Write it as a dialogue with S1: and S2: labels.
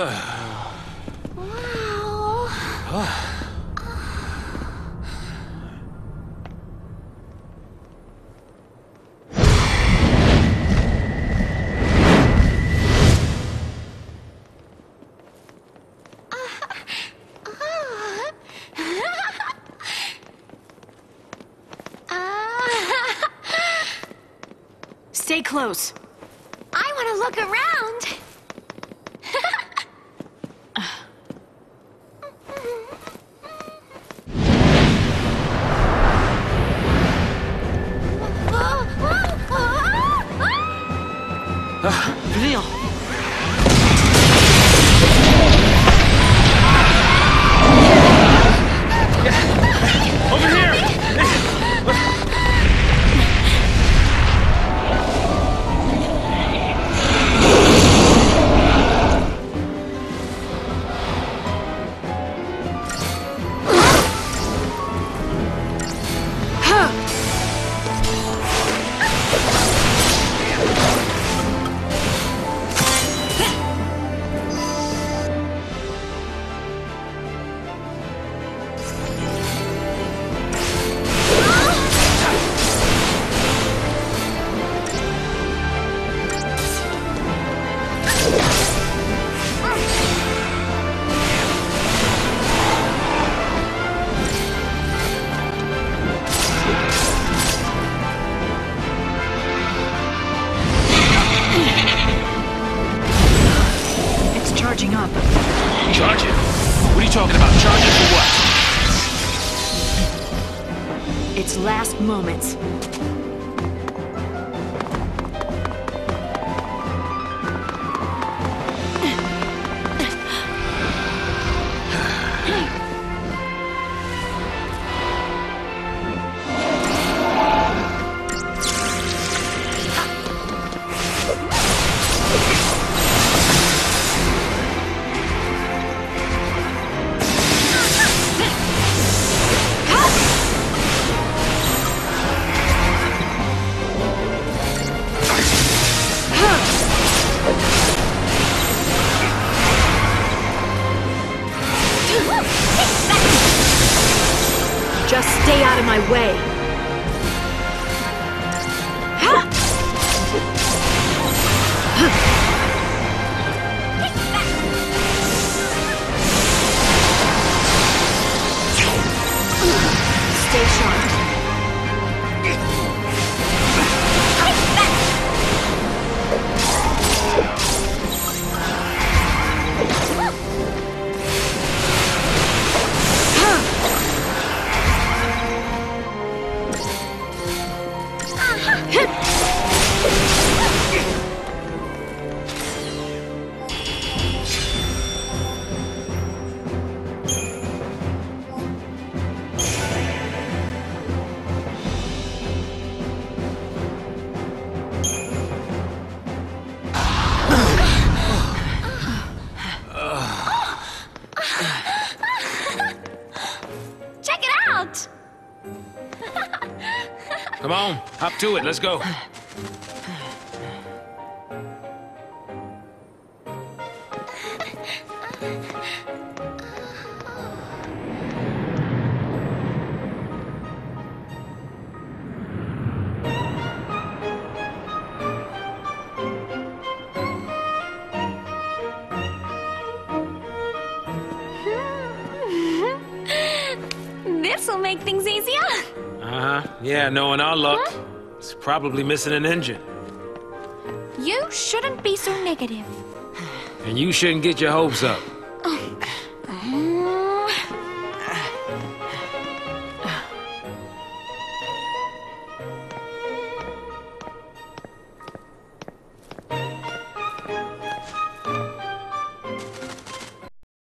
S1: Stay close.
S2: I want to look around.
S1: Leon.
S3: Over here!
S1: Charging up.
S3: Charging? What are you talking about? Charging for what?
S1: Its last moments. Just stay out of my way. Stay sharp.
S3: Come on, hop to it, let's go.
S2: This'll make things easier.
S3: Yeah, knowing our luck, it's probably missing an engine.
S2: You shouldn't be so negative.
S3: And you shouldn't get your hopes up.